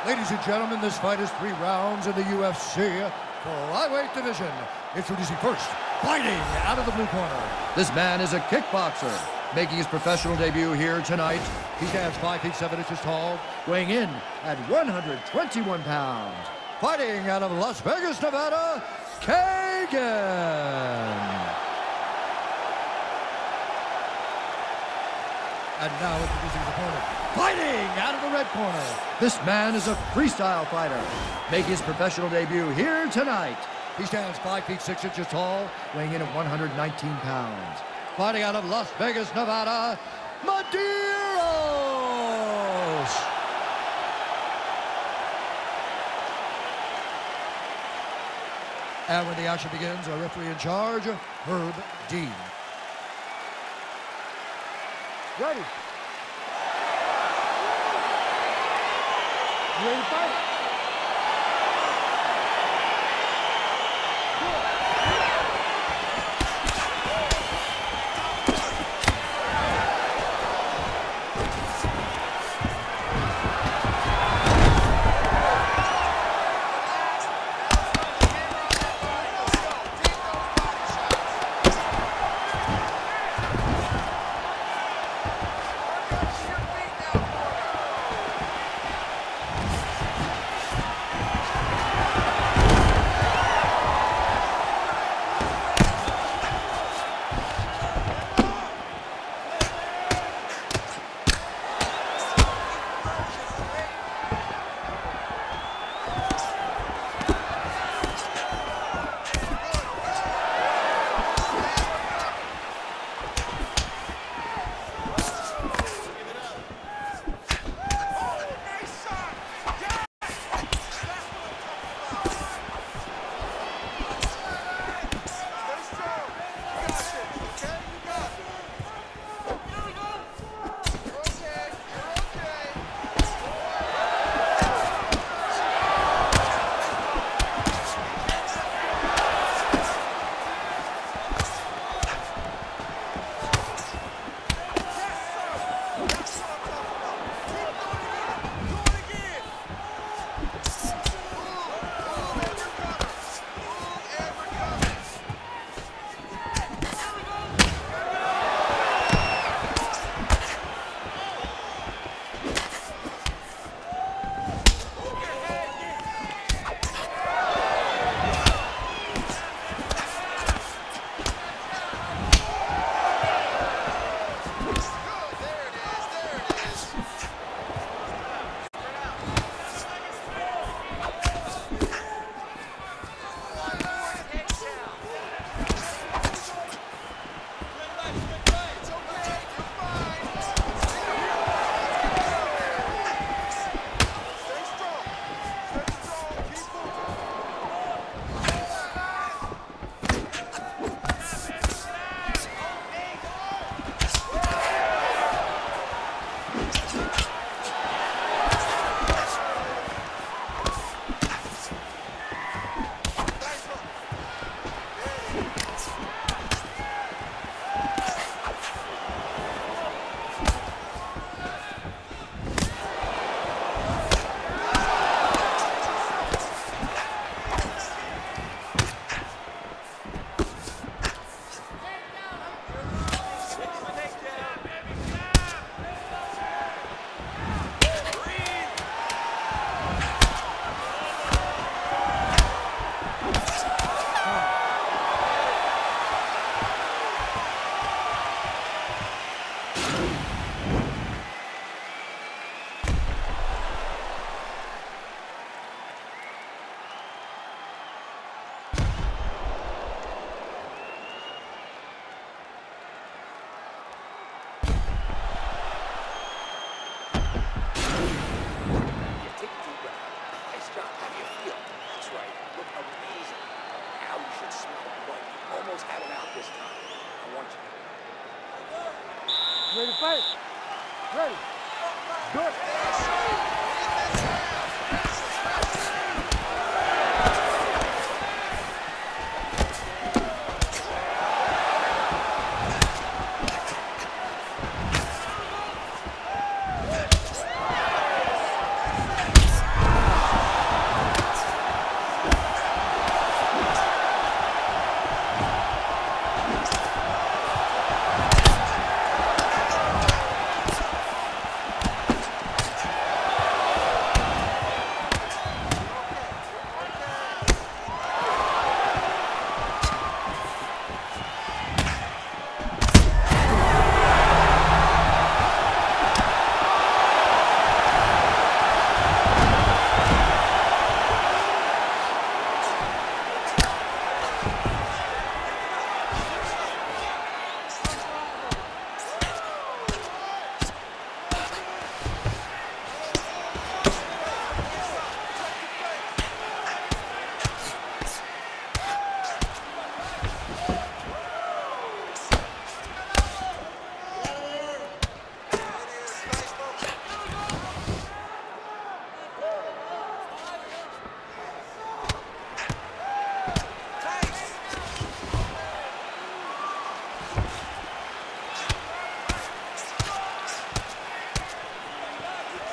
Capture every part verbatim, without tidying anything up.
Ladies and gentlemen, this fight is three rounds in the U F C flyweight division. Introducing first, fighting out of the blue corner. This man is a kickboxer, making his professional debut here tonight. He stands five feet seven inches tall, weighing in at one hundred twenty-one pounds. Fighting out of Las Vegas, Nevada, Kagan. And now introducing his opponent, fighting out of the red corner. This man is a freestyle fighter, making his professional debut here tonight. He stands five feet six inches tall, weighing in at one hundred nineteen pounds. Fighting out of Las Vegas, Nevada, Medeiros. And when the action begins, our referee in charge, Herb Dean. Ready. You ready to fight?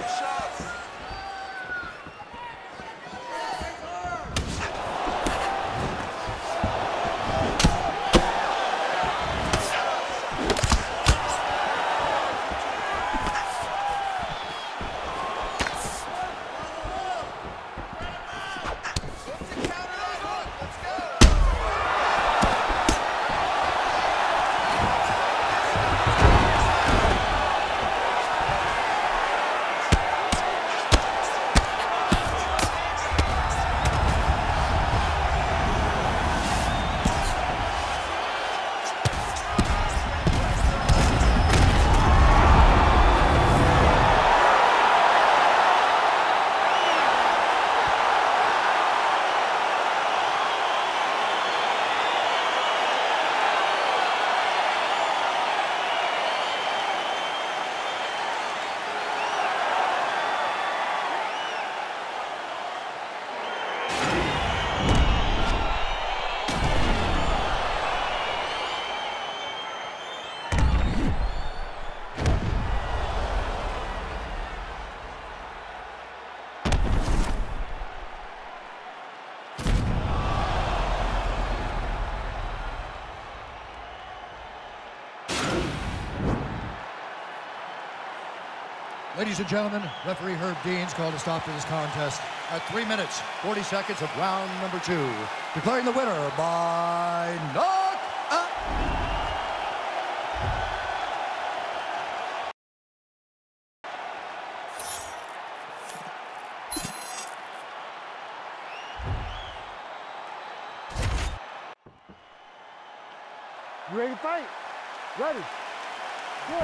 Ladies and gentlemen, referee Herb Deans called a stop to this contest at three minutes, forty seconds of round number two, declaring the winner by knockout. You ready to fight? Ready. Good.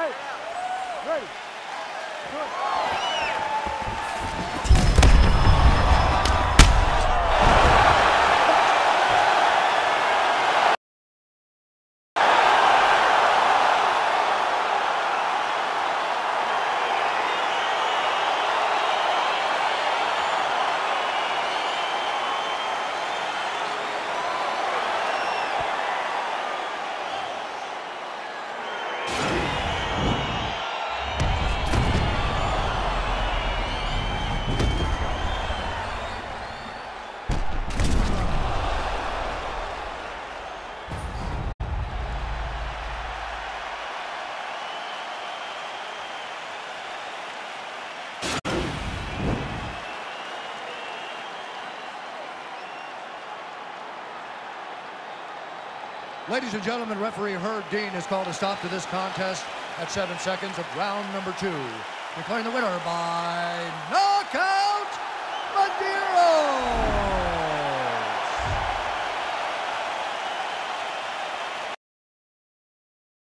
fight. Ready. Good. Ladies and gentlemen, referee Herb Dean has called a stop to this contest at seven seconds of round number two, declaring the winner by no.